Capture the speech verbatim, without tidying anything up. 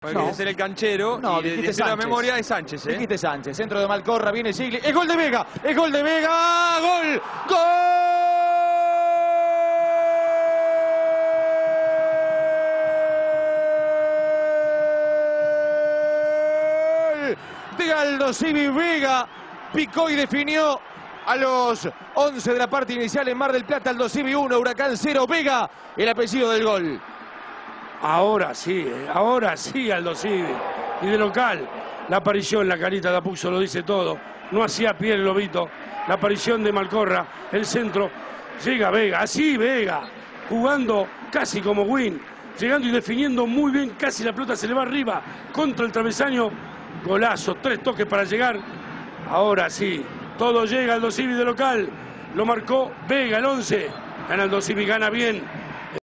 Porque no. ser el canchero no, y de, de la memoria es Sánchez, ¿eh? Dijiste Sánchez, centro de Malcorra, viene Gigli, ¡es gol de Vega! ¡Es gol de Vega! ¡Gol! ¡Gol! De Aldosivi Vega, picó y definió a los once de la parte inicial en Mar del Plata. Aldosivi uno, Huracán cero, Vega, el apellido del gol. Ahora sí, ahora sí Aldosivi. Y de local, la aparición, la carita de Apuzzo lo dice todo. No hacía pie el lobito. La aparición de Malcorra, el centro. Llega Vega, así Vega, jugando casi como Win. Llegando y definiendo muy bien, casi la pelota se le va arriba contra el travesaño. Golazo, tres toques para llegar. Ahora sí, todo llega. Aldosivi de local. Lo marcó Vega, el once. Gana Aldosivi, gana bien.